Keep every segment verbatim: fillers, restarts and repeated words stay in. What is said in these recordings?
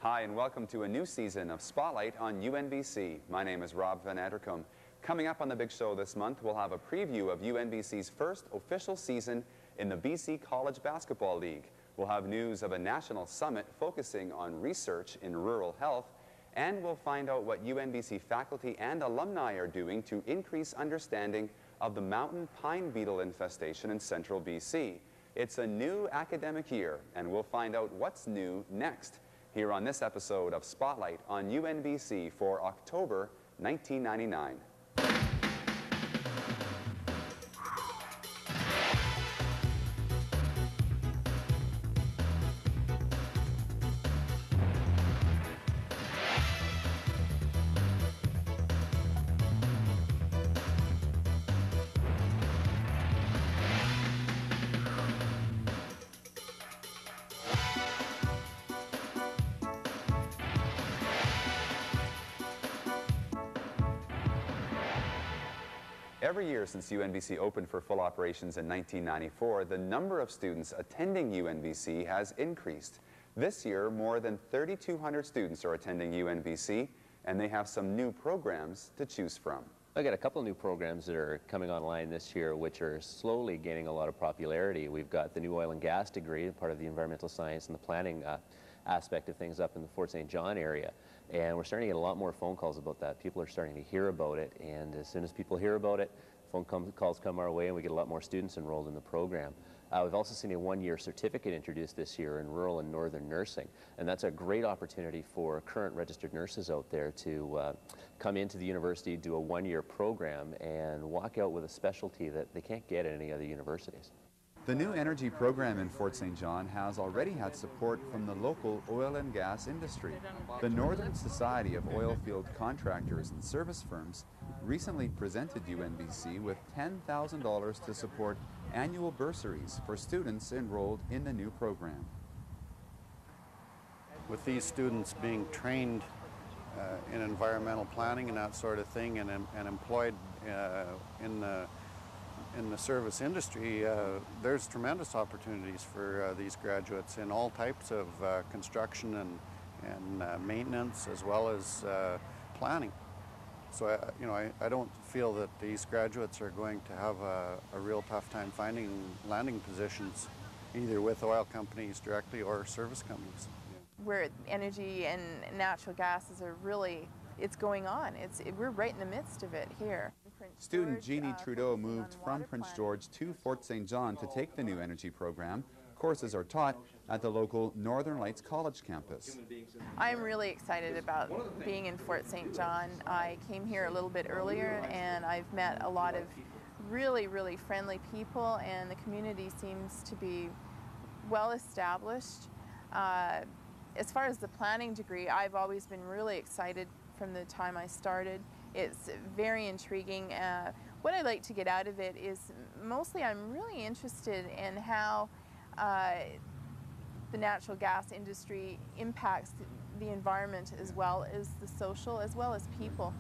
Hi, and welcome to a new season of Spotlight on U N B C. My name is Rob Van Addercombe. Coming up on the big show this month, we'll have a preview of U N B C's first official season in the B C College Basketball League. We'll have news of a national summit focusing on research in rural health, and we'll find out what U N B C faculty and alumni are doing to increase understanding of the mountain pine beetle infestation in central B C. It's a new academic year, and we'll find out what's new next here on this episode of Spotlight on U N B C for October nineteen ninety-nine. Every year since U N B C opened for full operations in nineteen ninety-four, the number of students attending U N B C has increased. This year, more than thirty-two hundred students are attending U N B C, and they have some new programs to choose from. I got a couple of new programs that are coming online this year, which are slowly gaining a lot of popularity. We've got the new oil and gas degree, part of the environmental science and the planning uh, aspect of things up in the Fort Saint John area. And we're starting to get a lot more phone calls about that. People are starting to hear about it, and as soon as people hear about it, phone com calls come our way, and we get a lot more students enrolled in the program. Uh, we've also seen a one-year certificate introduced this year in rural and northern nursing, and that's a great opportunity for current registered nurses out there to uh, come into the university, do a one-year program, and walk out with a specialty that they can't get at any other universities. The new energy program in Fort Saint John has already had support from the local oil and gas industry. The Northern Society of Oilfield Contractors and Service Firms recently presented U N B C with ten thousand dollars to support annual bursaries for students enrolled in the new program. With these students being trained uh, in environmental planning and that sort of thing, and, and employed uh, in the in the service industry, uh, there's tremendous opportunities for uh, these graduates in all types of uh, construction and, and uh, maintenance, as well as uh, planning. So I, you know, I, I don't feel that these graduates are going to have a, a real tough time finding landing positions, either with oil companies directly or service companies. Where energy and natural gases are really, it's going on. It's, it, we're right in the midst of it here. Student Jeannie Trudeau moved from Prince George to Fort Saint John to take the new energy program. Courses are taught at the local Northern Lights College campus. I'm really excited about being in Fort Saint John. I came here a little bit earlier, and I've met a lot of really, really friendly people, and the community seems to be well established. Uh, as far as the planning degree, I've always been really excited from the time I started. It's very intriguing. Uh, what I like to get out of it is mostly I'm really interested in how uh, the natural gas industry impacts the environment as well as the social, as well as people.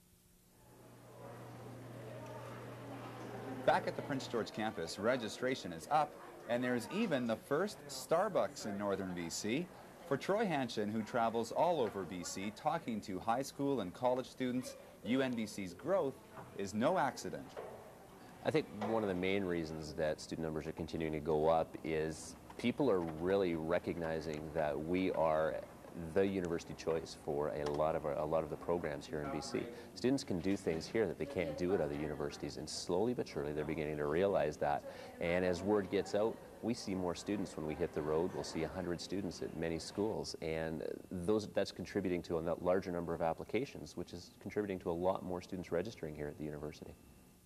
Back at the Prince George campus, registration is up, and there's even the first Starbucks in northern B C. For Troy Hanshin, who travels all over B C talking to high school and college students, U N B C's growth is no accident. I think one of the main reasons that student numbers are continuing to go up is people are really recognizing that we are the university choice for a lot of our, a lot of the programs here in B C. Students can do things here that they can't do at other universities, and slowly but surely they're beginning to realize that. And as word gets out, we see more students when we hit the road. We'll see one hundred students at many schools, and those, that's contributing to a larger number of applications, which is contributing to a lot more students registering here at the university.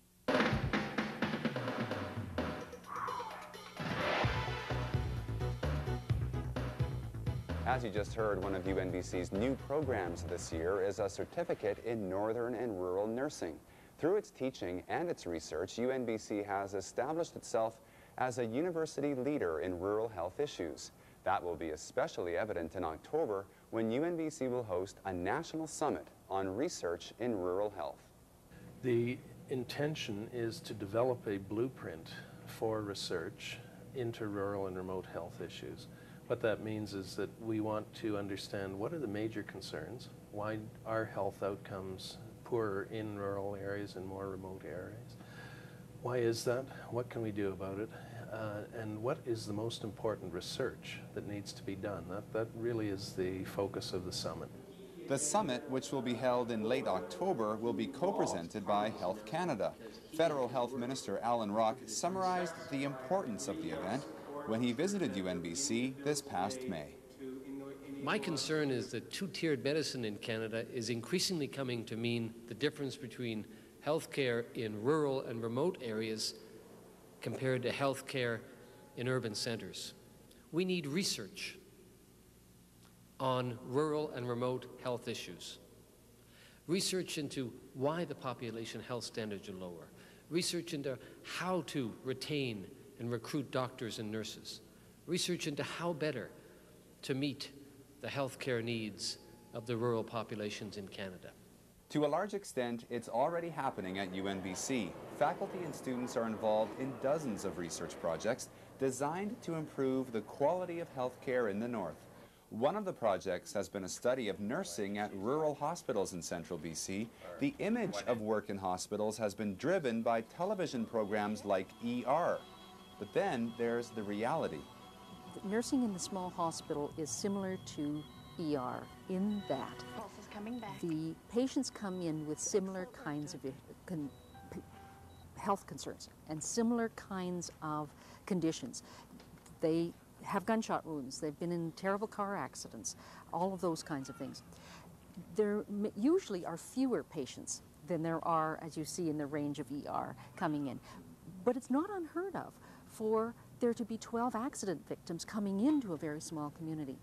As you just heard, one of U N B C's new programs this year is a certificate in northern and rural nursing. Through its teaching and its research, U N B C has established itself as a university leader in rural health issues. That will be especially evident in October when U N B C will host a national summit on research in rural health. The intention is to develop a blueprint for research into rural and remote health issues. What that means is that we want to understand what are the major concerns, why are health outcomes poorer in rural areas and more remote areas. Why is that? What can we do about it? Uh, and what is the most important research that needs to be done? That, that really is the focus of the summit. The summit, which will be held in late October, will be co-presented by Health Canada. Federal Health Minister Alan Rock summarized the importance of the event when he visited U N B C this past May. My concern is that two-tiered medicine in Canada is increasingly coming to mean the difference between healthcare in rural and remote areas compared to healthcare in urban centers. We need research on rural and remote health issues, research into why the population health standards are lower, research into how to retain and recruit doctors and nurses, research into how better to meet the healthcare needs of the rural populations in Canada. To a large extent, it's already happening at U N B C. Faculty and students are involved in dozens of research projects designed to improve the quality of healthcare in the north. One of the projects has been a study of nursing at rural hospitals in central B C. The image of work in hospitals has been driven by television programs like E R. But then there's the reality. Nursing in the small hospital is similar to E R in that Coming back. the patients come in with similar kinds of con health concerns and similar kinds of conditions. They have gunshot wounds, they've been in terrible car accidents, all of those kinds of things. There usually are fewer patients than there are, as you see in the range of E R, coming in. But it's not unheard of for there to be twelve accident victims coming into a very small community.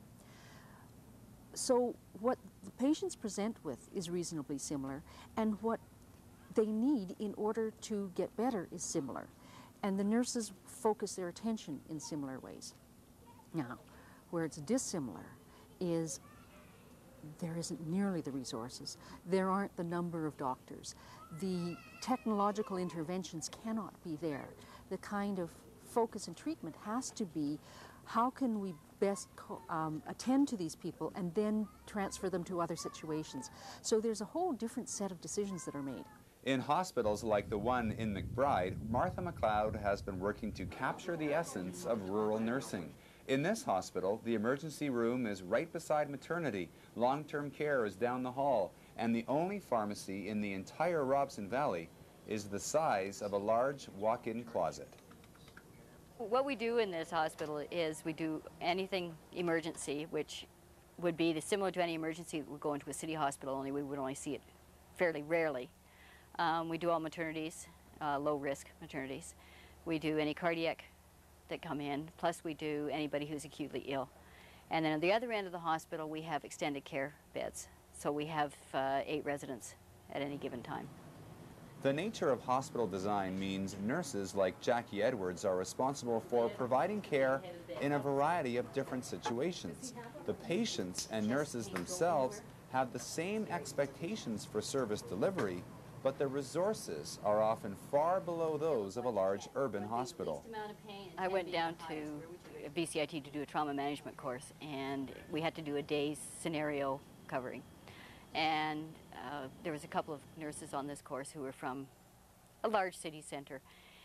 So what the patients present with is reasonably similar, and what they need in order to get better is similar. And the nurses focus their attention in similar ways. Now, where it's dissimilar is there isn't nearly the resources. There aren't the number of doctors. The technological interventions cannot be there. The kind of focus and treatment has to be how can we best um, attend to these people and then transfer them to other situations. So there's a whole different set of decisions that are made. In hospitals like the one in McBride, Martha McLeod has been working to capture the essence of rural nursing. In this hospital, the emergency room is right beside maternity, long-term care is down the hall, and the only pharmacy in the entire Robson Valley is the size of a large walk-in closet. What we do in this hospital is we do anything emergency, which would be the, similar to any emergency that would go into a city hospital, only we would only see it fairly rarely. Um, we do all maternities, uh, low-risk maternities. We do any cardiac that come in, plus we do anybody who's acutely ill. And then at the other end of the hospital, we have extended care beds. So we have uh, eight residents at any given time. The nature of hospital design means nurses like Jackie Edwards are responsible for providing care in a variety of different situations. The patients and nurses themselves have the same expectations for service delivery, but the resources are often far below those of a large urban hospital. I went down to B C I T to do a trauma management course, and we had to do a day's scenario covering. And uh, there was a couple of nurses on this course who were from a large city center.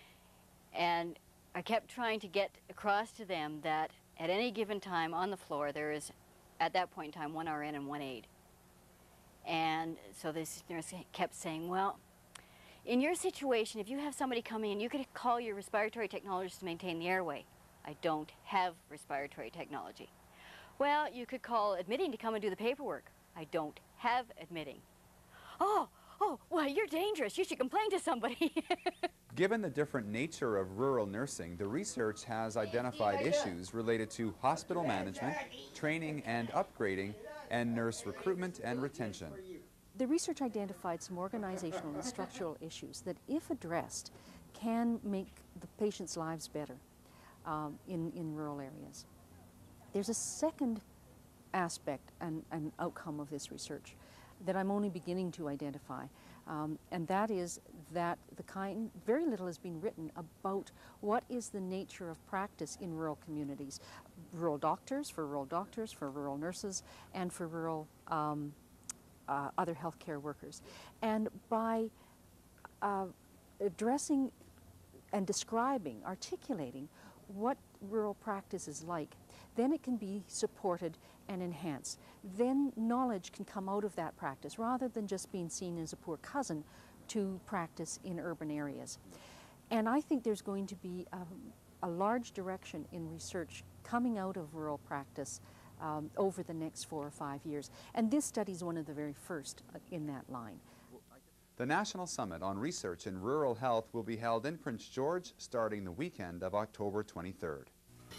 And I kept trying to get across to them that at any given time on the floor, there is, at that point in time, one R N and one aide. And so this nurse kept saying, well, in your situation, if you have somebody coming in, you could call your respiratory technologist to maintain the airway. I don't have respiratory technology. Well, you could call admitting to come and do the paperwork. I don't have admitting. Oh, oh, well, you're dangerous. You should complain to somebody. Given the different nature of rural nursing, the research has identified issues related to hospital management, training and upgrading, and nurse recruitment and retention. The research identified some organizational and structural issues that, if addressed, can make the patients' lives better um, in, in rural areas. There's a second aspect and, and outcome of this research that I'm only beginning to identify, um, and that is that the kind, very little has been written about what is the nature of practice in rural communities, rural doctors, for rural doctors, for rural nurses, and for rural um, uh, other healthcare workers. And by uh, addressing and describing, articulating what rural practice is like, then it can be supported and enhanced. Then knowledge can come out of that practice rather than just being seen as a poor cousin to practice in urban areas. And I think there's going to be a, a large direction in research coming out of rural practice um, over the next four or five years. And this study is one of the very first in that line. The National Summit on Research in Rural Health will be held in Prince George starting the weekend of October twenty-third.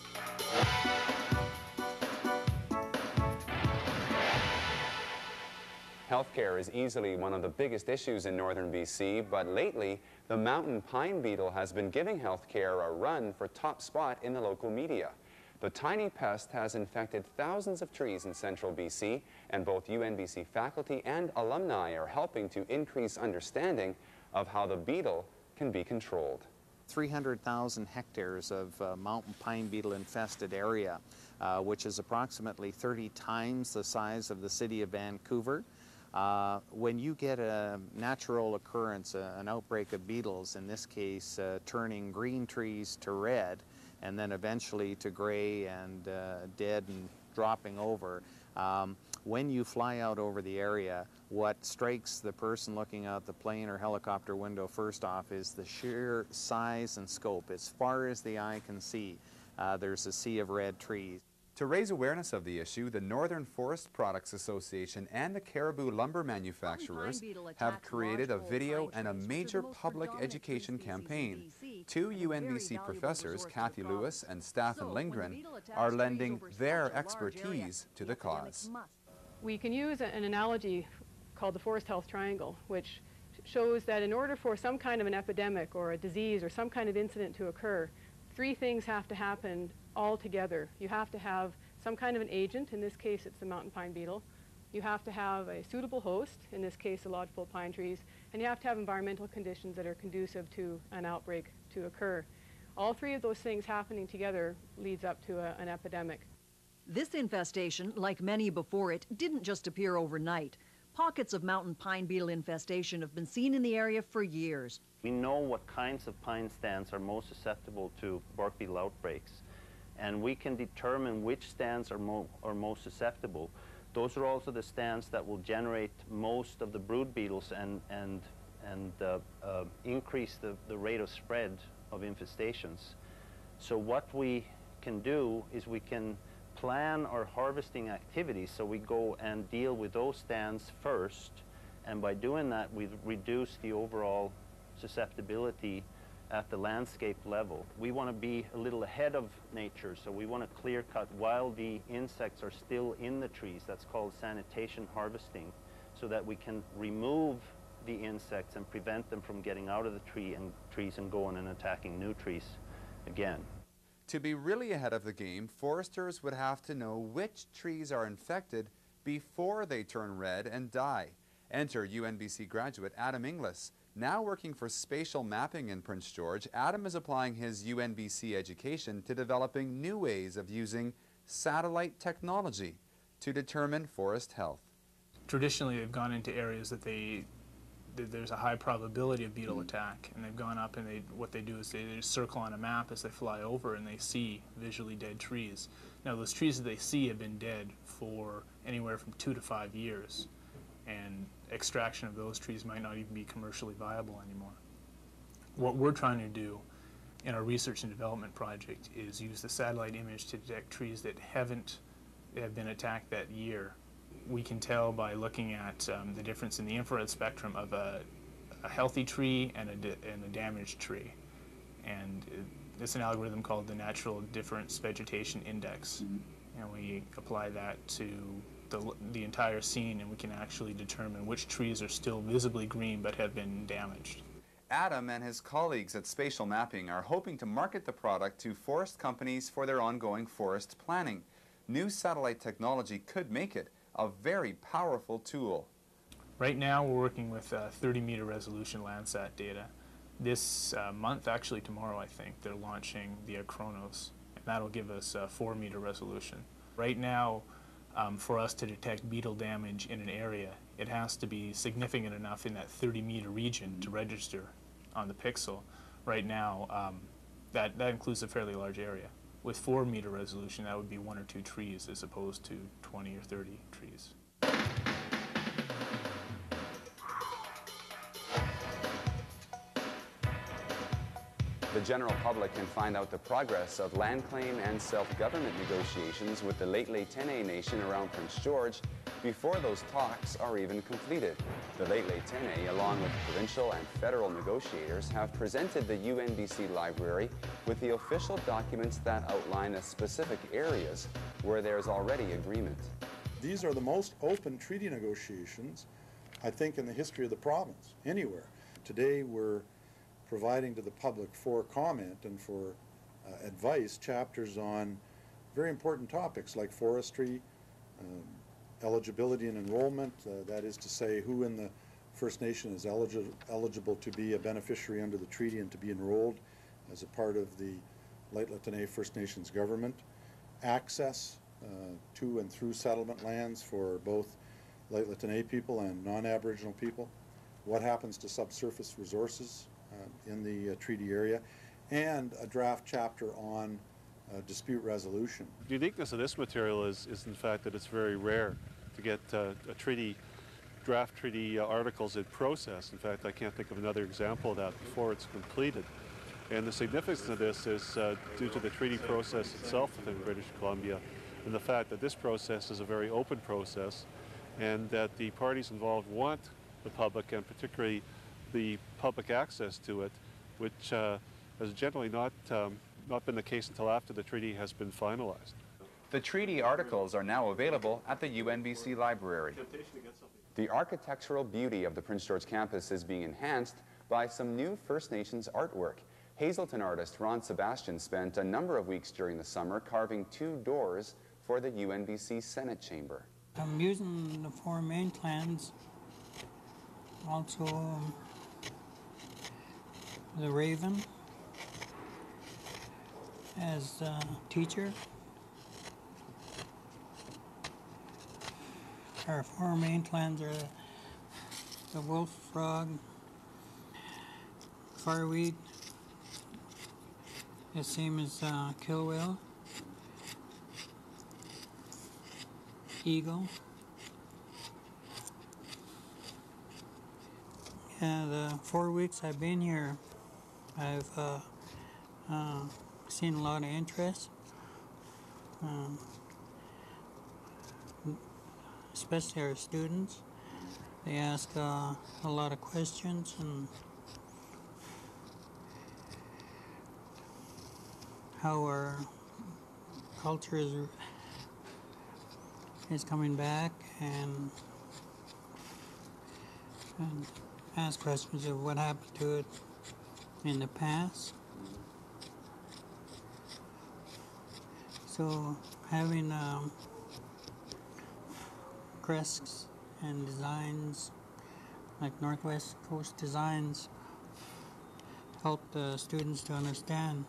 Healthcare is easily one of the biggest issues in northern B C, but lately the mountain pine beetle has been giving healthcare a run for top spot in the local media. The tiny pest has infected thousands of trees in central B C, and both U N B C faculty and alumni are helping to increase understanding of how the beetle can be controlled. three hundred thousand hectares of uh, mountain pine beetle infested area, uh, which is approximately thirty times the size of the city of Vancouver. Uh, when you get a natural occurrence, uh, an outbreak of beetles, in this case uh, turning green trees to red, and then eventually to gray and uh, dead and dropping over, um, when you fly out over the area, what strikes the person looking out the plane or helicopter window first off is the sheer size and scope. As far as the eye can see, uh, there's a sea of red trees. To raise awareness of the issue, the Northern Forest Products Association and the Caribou Lumber Manufacturers have created a video and a major public education campaign. Two U N B C professors, Kathy Lewis and Staffan Lindgren, are lending their expertise to the cause. We can use an analogy called the forest health triangle, which shows that in order for some kind of an epidemic or a disease or some kind of incident to occur, three things have to happen all together. You have to have some kind of an agent, in this case it's the mountain pine beetle. You have to have a suitable host, in this case the lodgepole pine trees, and you have to have environmental conditions that are conducive to an outbreak to occur. All three of those things happening together leads up to a, an epidemic. This infestation, like many before it, didn't just appear overnight. Pockets of mountain pine beetle infestation have been seen in the area for years. We know what kinds of pine stands are most susceptible to bark beetle outbreaks, and we can determine which stands are, mo are most susceptible. Those are also the stands that will generate most of the brood beetles and, and, and uh, uh, increase the, the rate of spread of infestations. So what we can do is we can plan our harvesting activities, so we go and deal with those stands first, and by doing that we reduce the overall susceptibility at the landscape level. We want to be a little ahead of nature, so we want to clear cut while the insects are still in the trees. That's called sanitation harvesting, so that we can remove the insects and prevent them from getting out of the tree and trees and going and attacking new trees again. To be really ahead of the game, foresters would have to know which trees are infected before they turn red and die. Enter U N B C graduate Adam Inglis. Now working for spatial mapping in Prince George, Adam is applying his U N B C education to developing new ways of using satellite technology to determine forest health. Traditionally, they've gone into areas that they there's a high probability of beetle attack, and they've gone up and they what they do is they, they just circle on a map as they fly over, and they see visually dead trees. Now those trees that they see have been dead for anywhere from two to five years, and extraction of those trees might not even be commercially viable anymore. What we're trying to do in our research and development project is use the satellite image to detect trees that haven't have been attacked that year. We can tell by looking at um, the difference in the infrared spectrum of a, a healthy tree and a, and a damaged tree. And it, it's an algorithm called the Natural Difference Vegetation Index. Mm-hmm. And we apply that to the, the entire scene, and we can actually determine which trees are still visibly green but have been damaged. Adam and his colleagues at Spatial Mapping are hoping to market the product to forest companies for their ongoing forest planning. New satellite technology could make it a very powerful tool. Right now we're working with uh, thirty meter resolution Landsat data. This uh, month, actually tomorrow I think, they're launching the Chronos, and that'll give us a four meter resolution. Right now, um, for us to detect beetle damage in an area, it has to be significant enough in that thirty meter region to register on the pixel. Right now, um, that, that includes a fairly large area. With four meter resolution, that would be one or two trees as opposed to twenty or thirty trees. The general public can find out the progress of land claim and self-government negotiations with the Lheidli T'enneh Nation around Prince George before those talks are even completed. The Lheidli T'enneh, along with provincial and federal negotiators, have presented the U N B C Library with the official documents that outline the specific areas where there's already agreement. These are the most open treaty negotiations, I think, in the history of the province, anywhere. Today we're providing to the public for comment and for uh, advice chapters on very important topics like forestry, um, eligibility and enrollment, uh, that is to say who in the First Nation is eligi eligible to be a beneficiary under the treaty and to be enrolled as a part of the Lheidli T'enneh First Nations government, access uh, to and through settlement lands for both Lheidli T'enneh people and non-Aboriginal people, what happens to subsurface resources Uh, in the uh, treaty area, and a draft chapter on uh, dispute resolution. The uniqueness of this material is, is in fact that it's very rare to get uh, a treaty, draft treaty uh, articles in process. In fact, I can't think of another example of that before it's completed. And the significance of this is uh, due to the treaty process itself within British Columbia, and the fact that this process is a very open process, and that the parties involved want the public, and particularly the public access to it, which uh, has generally not, um, not been the case until after the treaty has been finalized. The treaty articles are now available at the U N B C Library. The architectural beauty of the Prince George campus is being enhanced by some new First Nations artwork. Hazelton artist Ron Sebastian spent a number of weeks during the summer carving two doors for the U N B C Senate chamber. I'm using the four main plans, also um, the raven as a teacher. Our four main clans are the wolf, frog, fireweed, the same as uh, kill whale, eagle. Yeah, the four weeks I've been here, I've uh, uh, seen a lot of interest, um, especially our students. They ask uh, a lot of questions, and how our culture is, is coming back, and, and ask questions of what happened to it in the past. So having um, crests and designs like Northwest Coast Designs help the students to understand,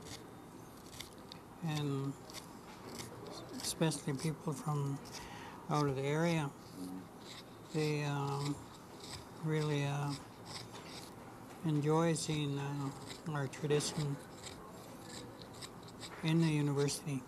and especially people from out of the area, they um, really uh, enjoy seeing uh, our tradition in the university.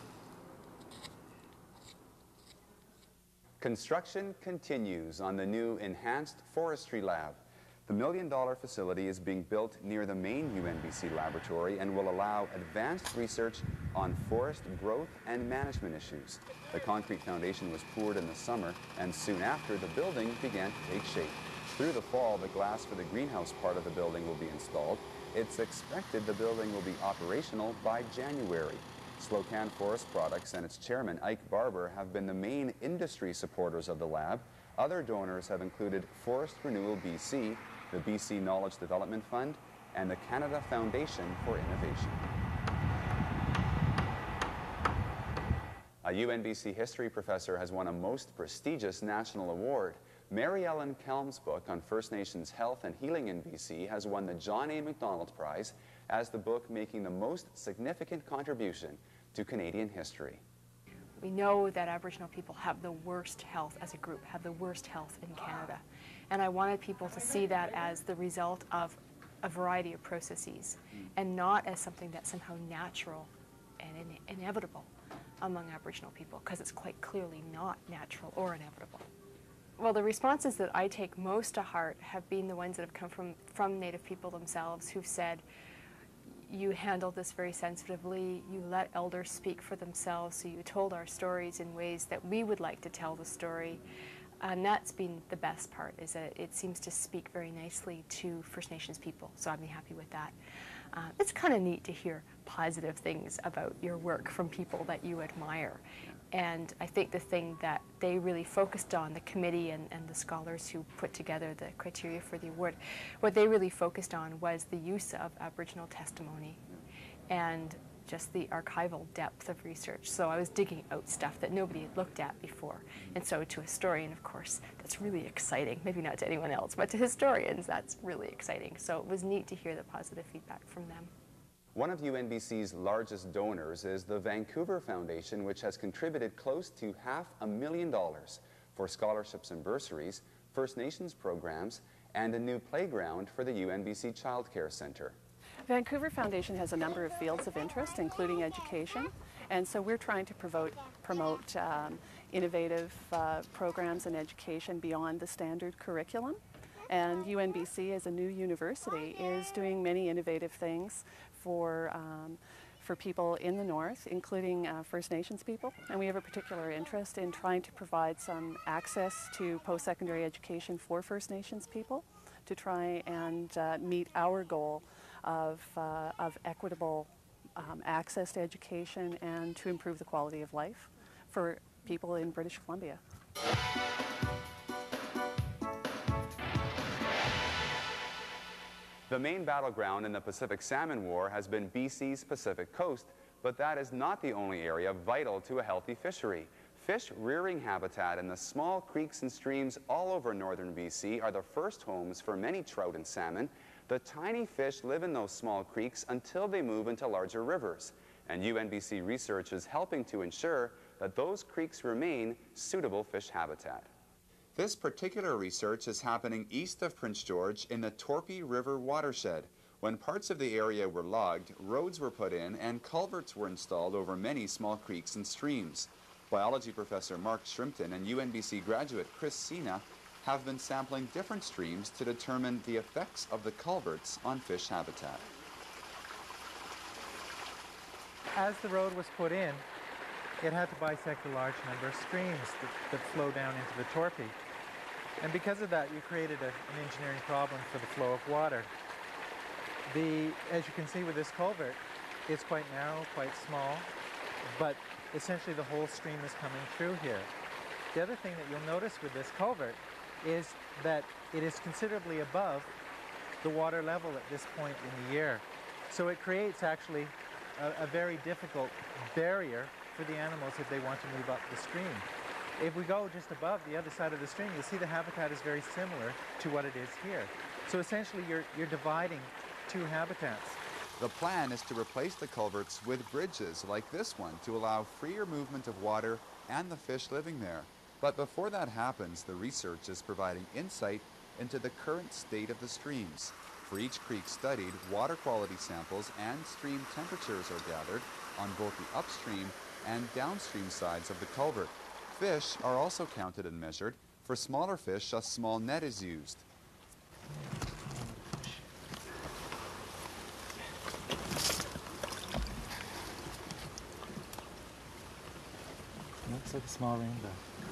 Construction continues on the new Enhanced Forestry Lab. The million-dollar facility is being built near the main U N B C laboratory and will allow advanced research on forest growth and management issues. The concrete foundation was poured in the summer, and soon after, the building began to take shape. Through the fall, the glass for the greenhouse part of the building will be installed. It's expected the building will be operational by January. Slocan Forest Products and its chairman, Ike Barber, have been the main industry supporters of the lab. Other donors have included Forest Renewal B C, the B C Knowledge Development Fund, and the Canada Foundation for Innovation. A U N B C history professor has won a most prestigious national award. Mary Ellen Kelm's book on First Nations health and healing in B C has won the John A. Macdonald Prize as the book making the most significant contribution to Canadian history. We know that Aboriginal people have the worst health as a group, have the worst health in Canada. And I wanted people to see that as the result of a variety of processes and not as something that's somehow natural and in inevitable among Aboriginal people, because it's quite clearly not natural or inevitable. Well, the responses that I take most to heart have been the ones that have come from, from Native people themselves, who've said, you handled this very sensitively, you let elders speak for themselves, so you told our stories in ways that we would like to tell the story. And that's been the best part, is that it seems to speak very nicely to First Nations people, so I'd be happy with that. Uh, it's kind of neat to hear positive things about your work from people that you admire. And I think the thing that they really focused on, the committee and, and the scholars who put together the criteria for the award, what they really focused on was the use of Aboriginal testimony and just the archival depth of research. So I was digging out stuff that nobody had looked at before. And so to a historian, of course, that's really exciting. Maybe not to anyone else, but to historians, that's really exciting. So it was neat to hear the positive feedback from them. One of U N B C's largest donors is the Vancouver Foundation, which has contributed close to half a million dollars for scholarships and bursaries, First Nations programs, and a new playground for the U N B C Child Care Centre. Vancouver Foundation has a number of fields of interest, including education, and so we're trying to promote, promote um, innovative uh, programs in education beyond the standard curriculum. And U N B C, as a new university, is doing many innovative things for, um, for people in the North, including uh, First Nations people. And we have a particular interest in trying to provide some access to post-secondary education for First Nations people to try and uh, meet our goal of, uh, of equitable um, access to education and to improve the quality of life for people in British Columbia. The main battleground in the Pacific Salmon War has been B C's Pacific Coast, but that is not the only area vital to a healthy fishery. Fish rearing habitat in the small creeks and streams all over northern B C are the first homes for many trout and salmon. The tiny fish live in those small creeks until they move into larger rivers, and U N B C research is helping to ensure that those creeks remain suitable fish habitat. This particular research is happening east of Prince George in the Torpy River watershed. When parts of the area were logged, roads were put in and culverts were installed over many small creeks and streams. Biology professor Mark Shrimpton and U N B C graduate Chris Sina have been sampling different streams to determine the effects of the culverts on fish habitat. As the road was put in, it had to bisect a large number of streams that, that flow down into the Torpy. And because of that, you created a, an engineering problem for the flow of water. The, as you can see with this culvert, it's quite narrow, quite small, but essentially the whole stream is coming through here. The other thing that you'll notice with this culvert is that it is considerably above the water level at this point in the year. So it creates actually a, a very difficult barrier for the animals if they want to move up the stream. If we go just above the other side of the stream, you'll see the habitat is very similar to what it is here. So essentially you're, you're dividing two habitats. The plan is to replace the culverts with bridges like this one to allow freer movement of water and the fish living there. But before that happens, the research is providing insight into the current state of the streams. For each creek studied, water quality samples and stream temperatures are gathered on both the upstream and downstream sides of the culvert. Fish are also counted and measured. For smaller fish, a small net is used. Looks like a small rainbow.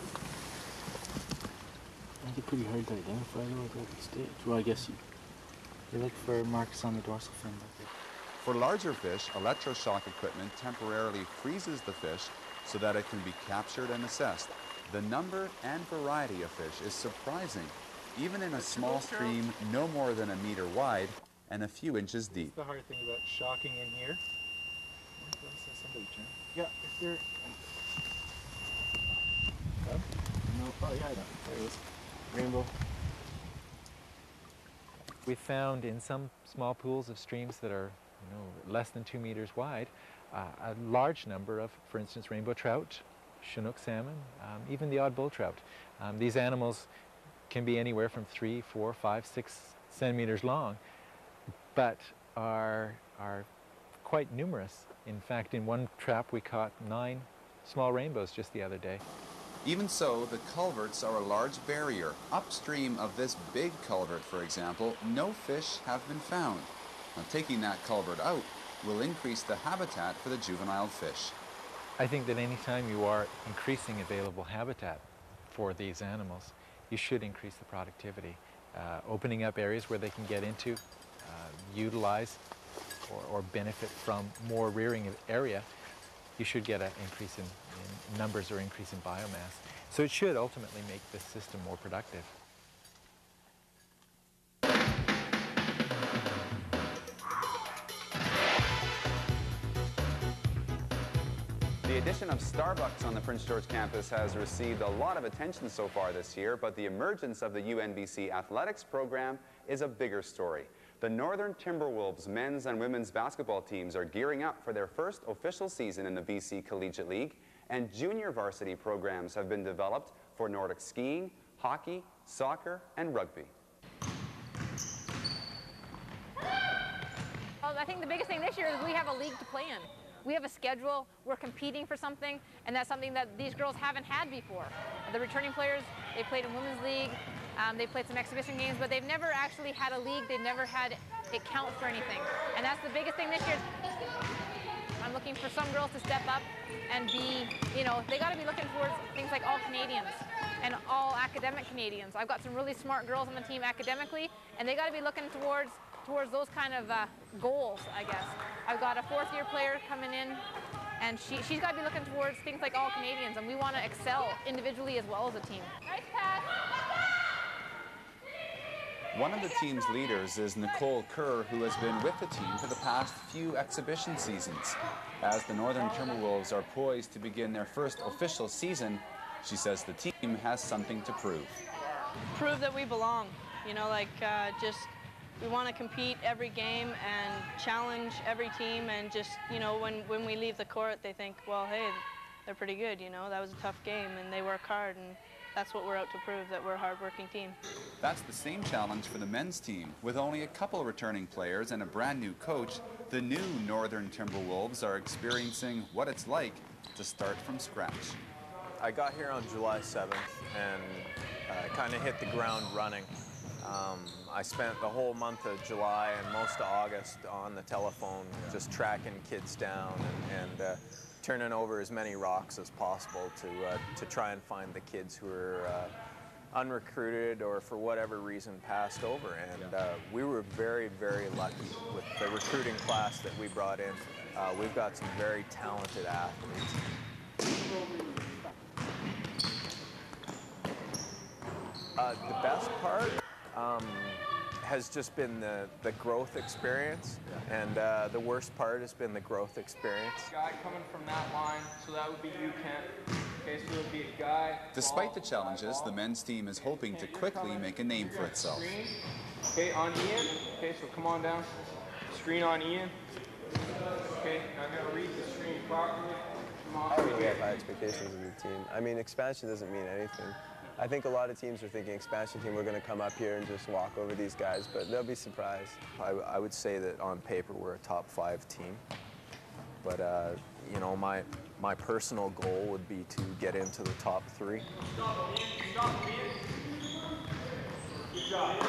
I think it's pretty hard to identify though at this stage. Well, I guess you, you look for marks on the dorsal fin. For larger fish, electroshock equipment temporarily freezes the fish so that it can be captured and assessed. The number and variety of fish is surprising, even in a small stream no more than a meter wide and a few inches deep. That's the hard thing about shocking in here. Somebody turn. Yeah, if you're... No, oh yeah, I know. There it is. rainbow. We found in some small pools of streams that are, you know, less than two meters wide, uh, a large number of, for instance, rainbow trout, Chinook salmon, um, even the odd bull trout. Um, these animals can be anywhere from three, four, five, six centimeters long, but are, are quite numerous. In fact, in one trap we caught nine small rainbows just the other day. Even so, the culverts are a large barrier. Upstream of this big culvert, for example, no fish have been found. Now, taking that culvert out will increase the habitat for the juvenile fish. I think that any time you are increasing available habitat for these animals, you should increase the productivity. Uh, opening up areas where they can get into, uh, utilize, or, or benefit from more rearing of area, you should get an increase in, in numbers or increase in biomass. So it should ultimately make this system more productive. The addition of Starbucks on the Prince George campus has received a lot of attention so far this year, but the emergence of the U N B C athletics program is a bigger story. The Northern Timberwolves men's and women's basketball teams are gearing up for their first official season in the B C Collegiate League, and junior varsity programs have been developed for Nordic skiing, hockey, soccer, and rugby. Well, I think the biggest thing this year is we have a league to play in. We have a schedule, we're competing for something, and that's something that these girls haven't had before. The returning players, they played in Women's League, um, they played some exhibition games, but they've never actually had a league, they've never had it count for anything. And that's the biggest thing this year. I'm looking for some girls to step up and be, you know, they gotta be looking towards things like all Canadians and all academic Canadians. I've got some really smart girls on the team academically, and they gotta be looking towards towards those kind of uh, goals, I guess. I've got a fourth year player coming in, and she, she's got to be looking towards things like all Canadians, and we want to excel individually as well as a team. Nice pass. One of the team's leaders is Nicole Kerr, who has been with the team for the past few exhibition seasons. As the Northern Timberwolves are poised to begin their first official season, she says the team has something to prove. Prove that we belong, you know, like uh, just we want to compete every game and challenge every team, and just, you know, when, when we leave the court, they think, well, hey, they're pretty good, you know, that was a tough game, and they work hard, and that's what we're out to prove, that we're a hard-working team. That's the same challenge for the men's team. With only a couple returning players and a brand new coach, the new Northern Timberwolves are experiencing what it's like to start from scratch. I got here on July seventh and uh, kind of hit the ground running. Um, I spent the whole month of July and most of August on the telephone just tracking kids down and, and uh, turning over as many rocks as possible to, uh, to try and find the kids who are uh, unrecruited or for whatever reason passed over. And uh, we were very, very lucky with the recruiting class that we brought in. Uh, we've got some very talented athletes. Uh, the best part Um, has just been the, the growth experience, and uh, the worst part has been the growth experience. Guy coming from that line, so that would be you, Kent. Okay, so it would be a guy. Despite the challenges, the men's team is hoping to quickly make a name for itself. Okay, on Ian. Okay, so come on down. Screen on Ian. Okay, now I'm gonna read the screen properly. I mean, we have high expectations of the team. I mean, expansion doesn't mean anything. I think a lot of teams are thinking expansion team, we're going to come up here and just walk over these guys, but they'll be surprised. I, I would say that on paper we're a top five team, but uh, you know, my my personal goal would be to get into the top three. Stop, Stop, Good job.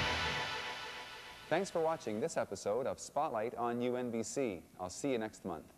Thanks for watching this episode of Spotlight on U N B C. I'll see you next month.